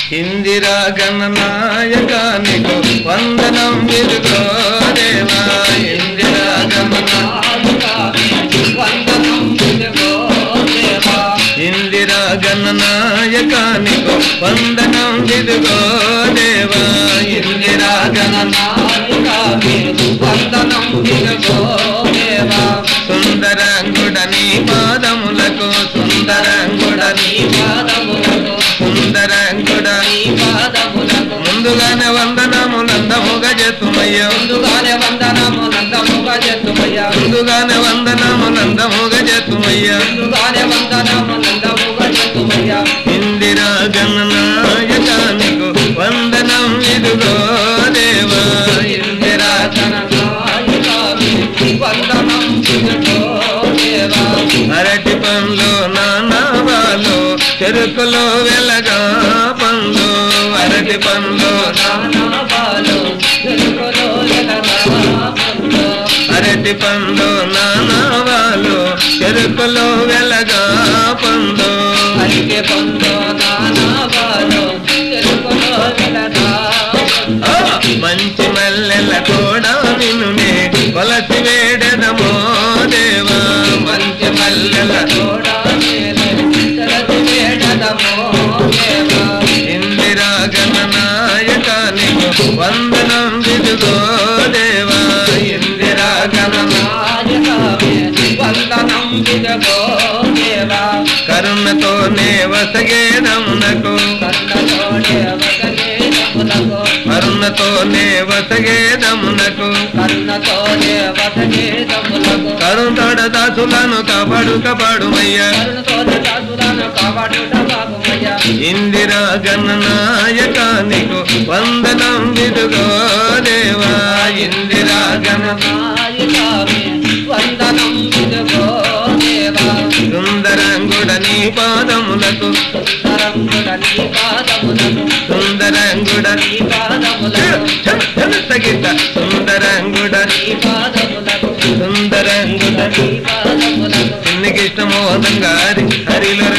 ఇందిరా గణనాయకానికు వందనం ఇదిగో దేవా ఇందిరా గణనాయకానికు వందనం ఇదిగో దేవా ఇందిరా గణనాయకానికు వందనం ఇదిగో దేవా ఇందిరా గణనాయకానికు వందనం ఇదిగో దేవా సుందరంగుడని పాదములకు సుందరంగుడని పాదములకు సుందరంగుడని పాదములకు ముందుగానే వందనములందముగా చేతుమయ్య ముందుగానే వందనములందముగా చేతుమయ్య ముందుగానే వందనములందముగా చేతుమయ్య ముందుగానే వందనములందముగా చేతుమయ్య ఇందిరా గణనాయకానికు వందనం ఇదిగో దేవా ఇందిరా గణనాయకానికు వందనం ఇదిగో దేవా అరటి పండ్లు నానావాలు చెరుకులో వెలగా పండ్లు అరటి పండ్లు నానావాలు చెరుకులో వెలగా పండ్లు అరటి పండ్లు నానావాలు చెరుకులో వెలగా పండ్లు అరటి పండ్లు నానావాలు చెరుకులో వెలగా మంచి మల్లెల కూడా నిన్నునే కొలసి వేడదమో దేవా మంచి మల్లెల కూడా ఇందిరా గణనాయకానికు వందనం ఇదిగో దేవా ఇందిరా గణనాయకానికు వందనం ఇదిగో దేవా కరుణతోనే వసగేదమునకు కరుణతోనే వసగేదమునకు కరుణతోనే వసగేదమునకు కరుణతోడ దాసులను కాపాడుమయ్యా ఇందిరా గణనాయకానికు వందనం ఇదిగో దేవా ఇందిరా గణనాయకానికు వందనం ఇదిగో దేవా సుందరంగుడని పాదములకు సుందరంగుడని పాదములకు సుందరంగుడని పాదములకు సగిత సుందరంగుడని పాదములకు సుందరంగుడని పాదములకు చిన్నకి ఇష్టమోదంగా హరిలో